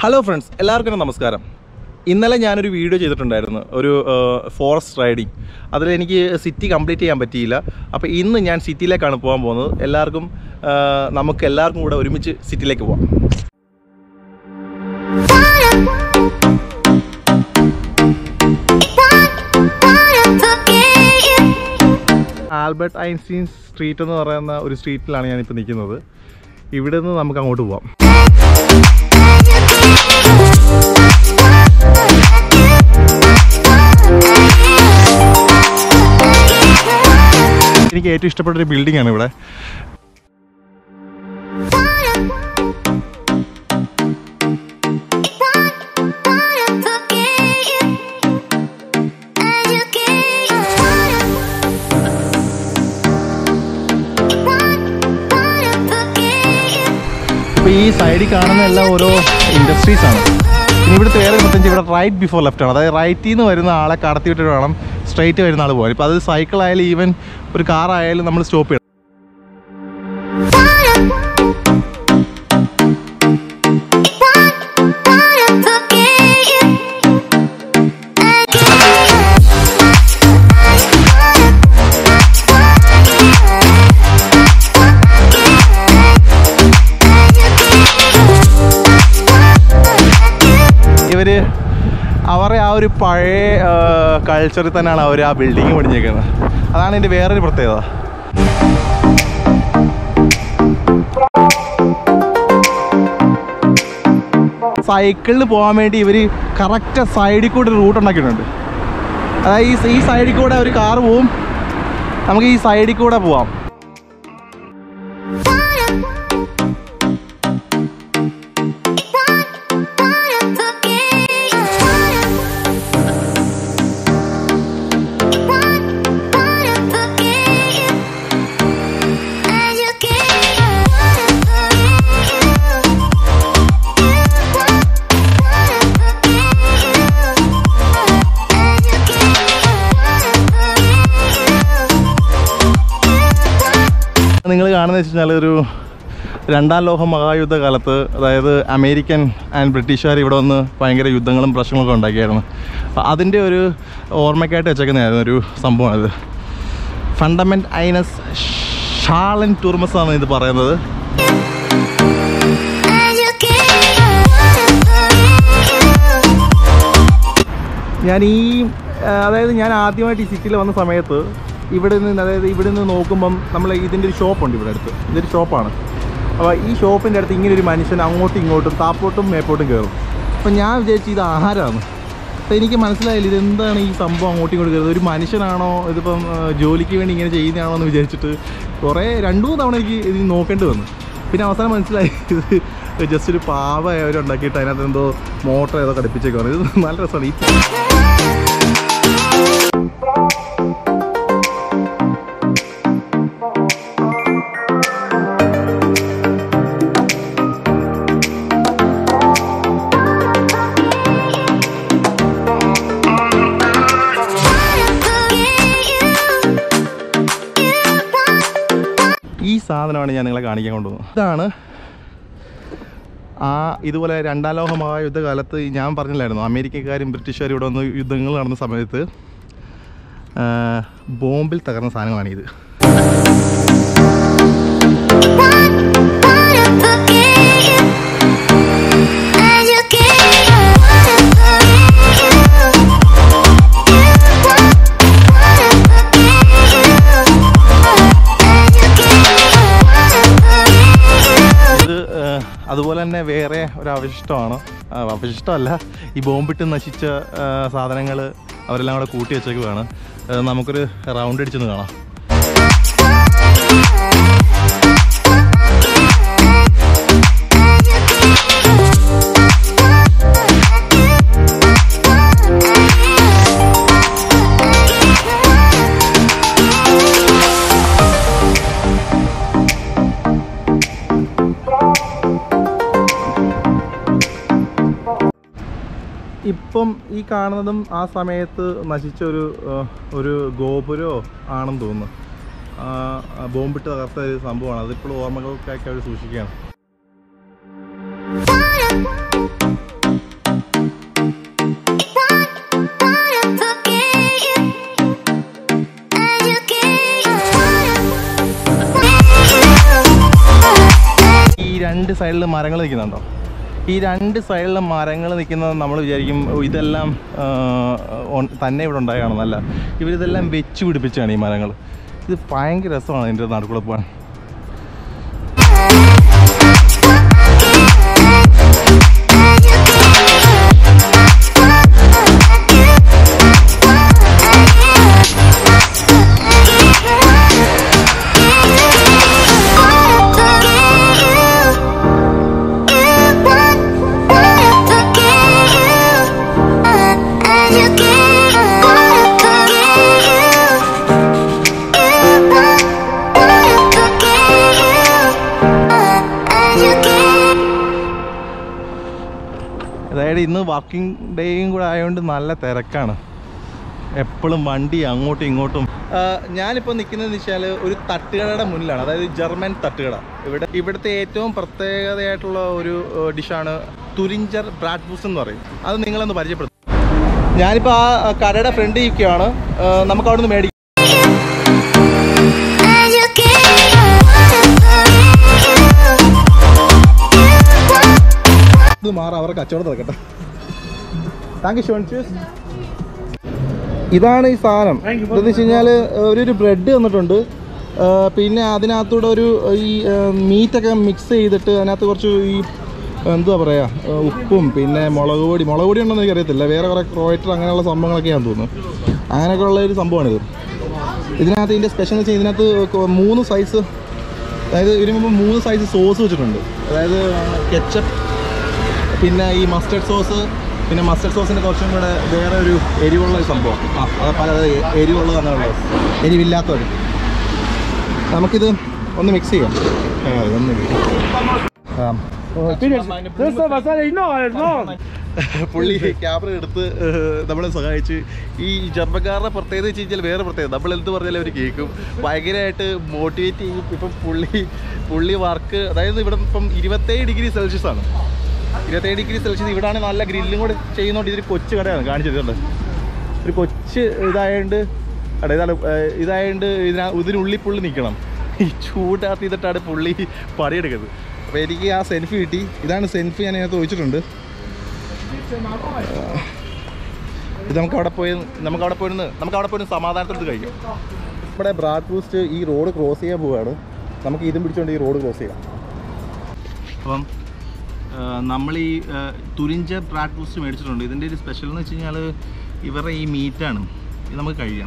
Hello friends, എല്ലാവർക്കും നമസ്കാരം. ഇന്നലെ ഞാനൊരു വീഡിയോ ചെയ്തിട്ടുണ്ടായിരുന്നു, ഒരു ഫോറസ്റ്റ് റൈഡിങ്. അതിലെനിക്ക് സിറ്റി കംപ്ലീറ്റ് ചെയ്യാൻ പറ്റിയില്ല. അപ്പോൾ ഇന്ന് ഞാൻ സിറ്റിയിലേക്കാണ് പോകാൻ പോകുന്നത്. നമുക്ക് എല്ലാവർക്കും കൂടെ ഒരുമിച്ച് സിറ്റിയിലേക്ക് പോകാം. ആൽബർട്ട് ഐൻസ്റ്റീൻ സ്ട്രീറ്റ് എന്ന് പറയുന്ന ഒരു സ്ട്രീറ്റിലാണ് ഞാനിപ്പോൾ നിൽക്കുന്നത്. ഇവിടെ നിന്ന് നമുക്ക് അങ്ങോട്ട് പോകാം. എനിക്ക് ഏറ്റവും ഇഷ്ടപ്പെട്ടൊരു ബിൽഡിംഗ് ആണ് ഇവിടെ. അപ്പോൾ ഈ സൈഡിൽ കാണുന്ന എല്ലാം ഓരോ ഇൻഡസ്ട്രീസ് ആണ്. ഇനി ഇവിടുത്തെ വേറെ പ്രത്യേകിച്ച് ഇവിടെ റൈറ്റ് ബിഫോർ ലെഫ്റ്റ് ആണ്. അതായത് റൈറ്റിൽ നിന്ന് വരുന്ന ആളെ കടത്തി വിട്ടിട്ട് വേണം സ്ട്രൈറ്റ് വരുന്ന ആൾ പോകാൻ. ഇപ്പോൾ അത് സൈക്കിൾ ആയാലും ഈവൻ ഒരു കാർ ആയാലും നമ്മൾ സ്റ്റോപ്പ് ചെയ്യണം. അവരെ ആ ഒരു പഴയ കൾച്ചറിൽ തന്നെയാണ് അവർ ആ ബിൽഡിങ് പണിഞ്ഞേക്കുന്നത്. അതാണ് ഇതിൻ്റെ വേറൊരു പ്രത്യേകത. സൈക്കിളിൽ പോകാൻ വേണ്ടി ഇവർ കറക്റ്റ് സൈഡിൽ കൂടെ ഒരു റൂട്ട് ഉണ്ടാക്കിയിട്ടുണ്ട്. അതായത് ഈ സൈഡിൽ കൂടെ ഒരു കാർ പോവും, നമുക്ക് ഈ സൈഡിൽ കൂടെ പോവാം. നിങ്ങൾ കാണുന്നത് വെച്ച് കഴിഞ്ഞാൽ ഒരു രണ്ടാം ലോക മഹായുദ്ധ കാലത്ത്, അതായത് അമേരിക്കൻ ആൻഡ് ബ്രിട്ടീഷുകാർ ഇവിടെ വന്ന് ഭയങ്കര യുദ്ധങ്ങളും പ്രശ്നങ്ങളൊക്കെ ഉണ്ടാക്കിയായിരുന്നു. അപ്പോൾ അതിൻ്റെ ഒരു ഓർമ്മയ്ക്കായിട്ട് വെച്ചേക്കുന്നതായിരുന്നു ഒരു സംഭവമാണിത്. ഫണ്ടമെൻ്റ് ഐനസ് ഷാളൻ ടൂർമസ് ആണ് ഇത് പറയുന്നത്. ഞാൻ ആദ്യമായിട്ട് ഈ സിറ്റിയിൽ വന്ന സമയത്ത് ഇവിടെ നിന്ന് നോക്കുമ്പം നമ്മൾ ഇതിൻ്റെ ഒരു ഷോപ്പുണ്ട് ഇവിടെ അടുത്ത്. ഇതൊരു ഷോപ്പാണ്. അപ്പോൾ ഈ ഷോപ്പിൻ്റെ അടുത്ത് ഇങ്ങനെ ഒരു മനുഷ്യൻ അങ്ങോട്ടും ഇങ്ങോട്ടും താപ്പോട്ടും മേപ്പോട്ടും കയറും. അപ്പോൾ ഞാൻ വിചാരിച്ചു ഇത് ആഹാരമാണ്. അപ്പോൾ എനിക്ക് മനസ്സിലായില്ല ഇതെന്താണ് ഈ സംഭവം അങ്ങോട്ടും ഇങ്ങോട്ടും കയറുന്നത്. ഒരു മനുഷ്യനാണോ ഇതിപ്പം ജോലിക്ക് വേണ്ടി ഇങ്ങനെ ചെയ്യുന്നതാണോ എന്ന് വിചാരിച്ചിട്ട് 2-3 തവണ എനിക്ക് ഇത് നോക്കേണ്ടി വന്നു. പിന്നെ അവസാനം മനസ്സിലായി ഇത് ജസ്റ്റ് ഒരു പാവ അവരുണ്ടാക്കിയിട്ട് അതിനകത്ത് എന്തോ മോട്ടർ ഏതോ ഘടിപ്പിച്ചേക്കാണ്. ഇത് നല്ല രസമാണ്. ഈ സാധനമാണ് ഞാൻ നിങ്ങളെ കാണിക്കാൻ കൊണ്ടുപോകുന്നത്. ഇതാണ് ഇതുപോലെ രണ്ടാം ലോക മഹായുദ്ധ കാലത്ത് ഞാൻ പറഞ്ഞില്ലായിരുന്നു, അമേരിക്കക്കാരും ബ്രിട്ടീഷുകാരും ഇവിടെ വന്ന് യുദ്ധങ്ങൾ നടന്ന സമയത്ത് ബോംബിൽ തകർന്ന സാധനമാണിത്. അതുപോലെ തന്നെ വേറെ ഒരു അവശിഷ്ടമല്ല, ഈ ബോംബിട്ട് നശിച്ച സാധനങ്ങൾ അവരെല്ലാം കൂടെ കൂട്ടി വെച്ചേക്കുവാണ്. നമുക്കൊരു റൗണ്ട് അടിച്ചൊന്ന് കാണാം. ഇപ്പം ഈ കാണുന്നതും ആ സമയത്ത് നശിച്ച ഒരു ഗോപുരമോ ആണെന്ന് തോന്നുന്നു. ബോംബിട്ട് തകർത്ത ഒരു സംഭവമാണ്. അതിപ്പോൾ ഓർമ്മകൾക്കായി അവർ സൂക്ഷിക്കുകയാണ്. സൈഡിൽ മരങ്ങൾ നിൽക്കുന്നുണ്ടോ? ഈ 2 സൈഡിലും മരങ്ങൾ നിൽക്കുന്നത് നമ്മൾ വിചാരിക്കും ഇതെല്ലാം തന്നെ ഇവിടെ ഉണ്ടായതാണെന്നല്ല. ഇവരിതെല്ലാം വെച്ച് പിടിപ്പിച്ചാണ് ഈ മരങ്ങൾ. ഇത് ഭയങ്കര രസമാണ് ഇതിൻ്റെ നടുക്കൂടെ പോകാൻ. അതായത് ഇന്ന് വർക്കിംഗ് ഡേയും കൂടെ ആയതുകൊണ്ട് നല്ല തിരക്കാണ്. എപ്പോഴും വണ്ടി അങ്ങോട്ടും ഇങ്ങോട്ടും. ഞാനിപ്പോൾ നിൽക്കുന്നതെന്ന് വെച്ചാൽ ഒരു തട്ടുകടയുടെ മുന്നിലാണ്. അതായത് ജർമ്മൻ തട്ടുകട. ഇവിടുത്തെ ഏറ്റവും പ്രത്യേകതയായിട്ടുള്ള ഒരു ഡിഷാണ് തുരിഞ്ചർ ബ്രാഡ്ബൂസ് എന്ന് പറയും. അത് നിങ്ങളൊന്ന് പരിചയപ്പെടുത്തും. ഞാനിപ്പോൾ ആ കടയുടെ ഫ്രണ്ട് ഇരിക്കുകയാണ്. നമുക്ക് അവിടെ നിന്ന് മേടിക്കാം. ഇത് മാറാം, അവർക്ക് കച്ചവടം നടക്കട്ടെ. Thank you Shaun. ഇതാണ് ഈ സാധനം. എന്താണെന്ന് വെച്ച് കഴിഞ്ഞാൽ ഒരു ബ്രെഡ് തന്നിട്ടുണ്ട്. പിന്നെ അതിനകത്തൂടെ ഈ മീറ്റൊക്കെ മിക്സ് ചെയ്തിട്ട് അതിനകത്ത് കുറച്ച് ഈ എന്തുവാ പറയുക, ഉപ്പും പിന്നെ മുളക് പൊടി ഉണ്ടെന്ന് എനിക്കറിയത്തില്ല. വേറെ കുറേ ക്രോയറ്റർ അങ്ങനെയുള്ള സംഭവങ്ങളൊക്കെയാണെന്ന് തോന്നുന്നു. അങ്ങനെയൊക്കെ ഉള്ള ഒരു സംഭവമാണിത്. ഇതിനകത്ത് ഇതിൻ്റെ സ്പെഷ്യൽ എന്ന് വെച്ചാൽ ഇതിനകത്ത് 3 സൈസ്, അതായത് ഇതിന് മുമ്പ് 3 സൈസ് സോസ് വെച്ചിട്ടുണ്ട്. അതായത് കെച്ചപ്പ്, പിന്നെ ഈ മസ്റ്റർഡ് സോസ്, പിന്നെ മസ്റ്റർഡ് സോസിൻ്റെ കുറച്ചും കൂടെ വേറെ ഒരു എരിവുള്ള ഒരു സംഭവം. അത് പല എരിവുള്ളത് തന്നെയുള്ളത്, എരിവില്ലാത്തവർ. നമുക്കിത് ഒന്ന് മിക്സ് ചെയ്യാം. പുള്ളി ക്യാമറ എടുത്ത് നമ്മളെ സഹായിച്ച്. ഈ ജർമ്മക്കാരുടെ പ്രത്യേകത വെച്ച് കഴിഞ്ഞാൽ വേറെ പ്രത്യേകത, നമ്മൾ എന്ത് പറഞ്ഞാലും അവർ കേൾക്കും. ഭയങ്കരമായിട്ട് മോട്ടിവേറ്റ് ചെയ്യും. ഇപ്പം പുള്ളി വർക്ക്, അതായത് ഇവിടെ ഇപ്പം 27 ഡിഗ്രി സെൽഷ്യസ് ആണ്. 27 ഡിഗ്രി സെൽഷ്യസ്. ഇവിടാണ് നല്ല ഗ്രില്ലും കൂടെ ചെയ്യുന്നതുകൊണ്ട് ഇതൊരു കൊച്ചു കടയാണ് കാണിച്ചിട്ടുണ്ട്. ഒരു കൊച്ച് ഇതായതുകൊണ്ട് ഇതിനുള്ളിൽ പുള്ളി നിൽക്കണം. ഈ ചൂടാത്തി ചെയ്തിട്ടാണ് പുള്ളി പണിയെടുക്കുന്നത്. അപ്പോൾ എനിക്ക് ആ സെൽഫി കിട്ടി. ഇതാണ് സെൽഫി, ഞാൻ അതിനകത്ത് ചോദിച്ചിട്ടുണ്ട്. ഇത് നമുക്ക് അവിടെ പോയിരുന്ന് സമാധാനത്തോട് കഴിക്കും. നമ്മുടെ ബ്രാഡ്ബൂസ്റ്റ് ഈ റോഡ് ക്രോസ് ചെയ്യാൻ പോവുകയാണ്. നമുക്ക് ഇതും പിടിച്ചുകൊണ്ട് ഈ റോഡ് ക്രോസ് ചെയ്യാം. അപ്പം നമ്മൾ ഈ തുരിഞ്ചർ ബ്രാഡ്ബൂസ്റ്റ് മേടിച്ചിട്ടുണ്ട്. ഇതിൻ്റെ ഒരു സ്പെഷ്യൽ എന്ന് വെച്ച് കഴിഞ്ഞാൽ ഇവരുടെ ഈ മീറ്റാണ്. ഇത് നമുക്ക് കഴിയാം.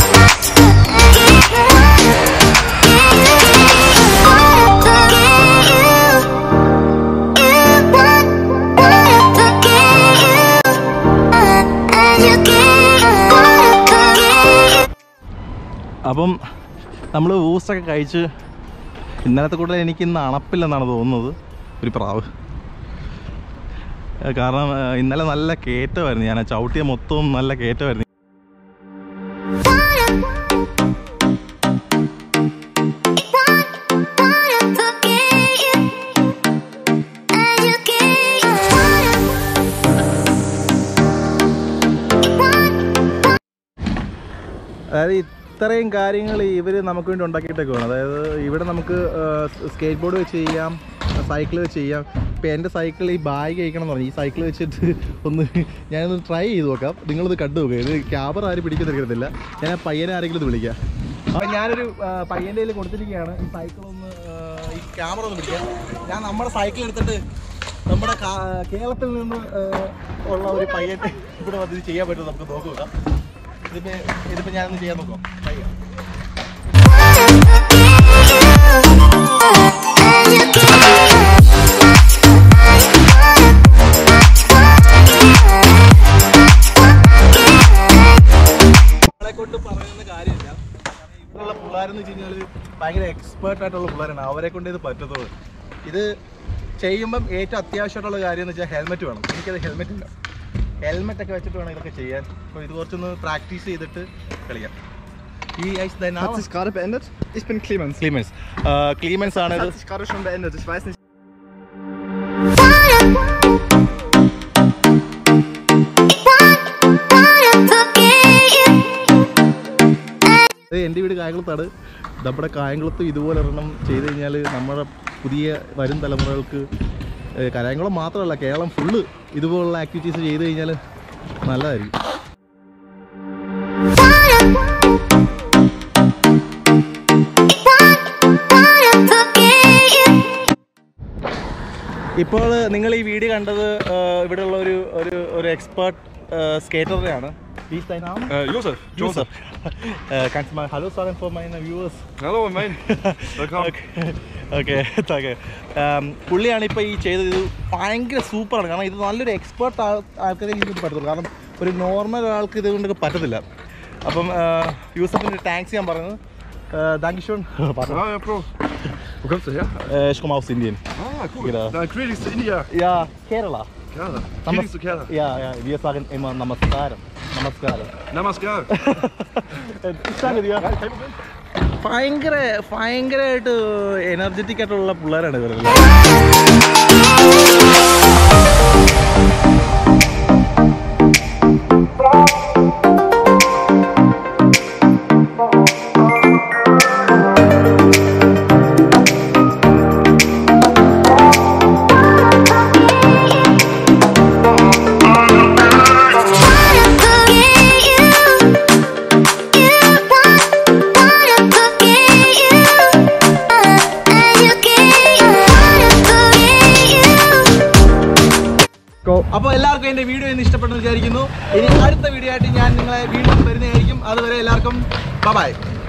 അപ്പം നമ്മൾ ഊസ്റ്റൊക്കെ കഴിച്ച് ഇന്നലത്തെ കൂടുതൽ എനിക്ക് ഇന്ന് അണപ്പില്ലെന്നാണ് തോന്നുന്നത്. ഒരു പ്രാവ്. കാരണം ഇന്നലെ നല്ല കയറ്റമായിരുന്നു. ഞാൻ ചവിട്ടിയ മൊത്തവും നല്ല കയറ്റമായിരുന്നു. അതായത് ഇത്രയും കാര്യങ്ങൾ ഇവർ നമുക്ക് വേണ്ടി ഉണ്ടാക്കിയിട്ടൊക്കെ വേണം. അതായത് ഇവിടെ നമുക്ക് സ്കേറ്റ് ബോർഡ് വെച്ച് ചെയ്യാം, സൈക്കിൾ വെച്ച് ചെയ്യാം. ഇപ്പോൾ എൻ്റെ സൈക്കിൾ ഈ ബാഗ് കഴിക്കണം എന്ന് പറഞ്ഞു. ഈ സൈക്കിൾ വെച്ചിട്ട് ഞാനൊന്ന് ട്രൈ ചെയ്ത് നോക്കാം. നിങ്ങളിത് കണ്ടു നോക്കുക. ഇത് ക്യാമറ ആരും പിടിക്കുന്നില്ല. ഞാൻ പയ്യനെ ആരെങ്കിലും ഇത് വിളിക്കാം. അപ്പം ഞാനൊരു പയ്യൻ്റെ കയ്യിൽ കൊടുത്തിരിക്കുകയാണ്. ഈ സൈക്കിളൊന്ന് ഈ ക്യാമറ ഒന്ന് പിടിക്കാം. ഞാൻ നമ്മുടെ സൈക്കിൾ എടുത്തിട്ട് നമ്മുടെ കേരളത്തിൽ നിന്ന് ഉള്ള ഒരു പയ്യനെ ഇവിടെ വന്ന് ഇത് ചെയ്യാൻ പറ്റും. നമുക്ക് നോക്കുക. ഇതിപ്പോൾ ഞാനൊന്ന് ചെയ്യാൻ നോക്കാം. നമ്മളെ കൊണ്ട് പറയുന്ന കാര്യമില്ല. ഇവിടെയുള്ള പിള്ളേരെന്ന് വെച്ച് കഴിഞ്ഞാൽ ഭയങ്കര എക്സ്പേർട്ടായിട്ടുള്ള പിള്ളേരാണ്. അവരെ കൊണ്ട് ഇത് പറ്റത്തുള്ളൂ. ഇത് ചെയ്യുമ്പം ഏറ്റവും അത്യാവശ്യമായിട്ടുള്ള കാര്യം എന്ന് വെച്ചാൽ ഹെൽമെറ്റ് വേണം. എനിക്കത് ഹെൽമെറ്റ് ഇല്ല. ഹെൽമെറ്റൊക്കെ വെച്ചിട്ട് വേണം ഇതൊക്കെ ചെയ്യാൻ. അപ്പോൾ ഇത് കുറച്ചൊന്ന് പ്രാക്ടീസ് ചെയ്തിട്ട് കളിക്കാം. Hat sich gerade beendet? Ich bin Clemens. Clemens ആണ്. Hat sich gerade schon beendet. Ich weiß nicht. എൻ്റെ വീട് കായംകുളത്താണ്. നമ്മുടെ കായംകുളത്ത് ഇതുപോലെ ഒരെണ്ണം ചെയ്ത് കഴിഞ്ഞാൽ നമ്മുടെ പുതിയ വരും തലമുറകൾക്ക് കലായംകുളം മാത്രമല്ല കേരളം ഫുള്ള് ഇതുപോലുള്ള ആക്ടിവിറ്റീസ് ചെയ്ത് കഴിഞ്ഞാൽ നല്ലതായിരിക്കും. ഇപ്പോൾ നിങ്ങൾ ഈ വീഡിയോ കണ്ടത് ഇവിടെയുള്ള ഒരു എക്സ്പേർട്ട് സ്കേറ്ററിനെയാണ്. Wie ist dein Name? Josef. Josef. Kannst du mal Hallo sagen für meine Viewers? Hallo, mein. Willkommen. Okay thank. പുള്ളിയാണ് ഇപ്പോൾ ഈ ചെയ്തത്. ഇത് ഭയങ്കര സൂപ്പറാണ്. കാരണം ഇത് നല്ലൊരു എക്സ്പേർട്ട് ആൾക്കാരെ ഇത് പറ്റത്തുള്ളൂ. കാരണം ഒരു നോർമൽ ആൾക്ക് ഇത് കൊണ്ടൊക്കെ പറ്റത്തില്ല. അപ്പം യൂസഫിന് താങ്ക്സ് ഞാൻ പറയുന്നത്. Dankeschön. Ah, ja, Bro. Wo kommst du her? Ich komme aus Indien. Ah, cool. Genau. Dann greetings to India. Ja, Kerala. Kerala. Greetings to Kerala. Ja, wir sagen immer Namaskaram. Namaskaram. Namaskar. Ich sage dir, ഭയങ്കരമായിട്ട് energetic ആയിട്ടുള്ള പിള്ളേരാണ് ഇവരെല്ലാം. അപ്പോൾ എല്ലാവർക്കും എൻ്റെ video ഇന്ന് ഇഷ്ടപ്പെട്ടെന്ന് വിചാരിക്കുന്നു. ഇനി അടുത്ത വീഡിയോ ആയിട്ട് ഞാൻ നിങ്ങളെ വീണ്ടും വരുന്നതായിരിക്കും. അതുവരെ എല്ലാവർക്കും ബൈ.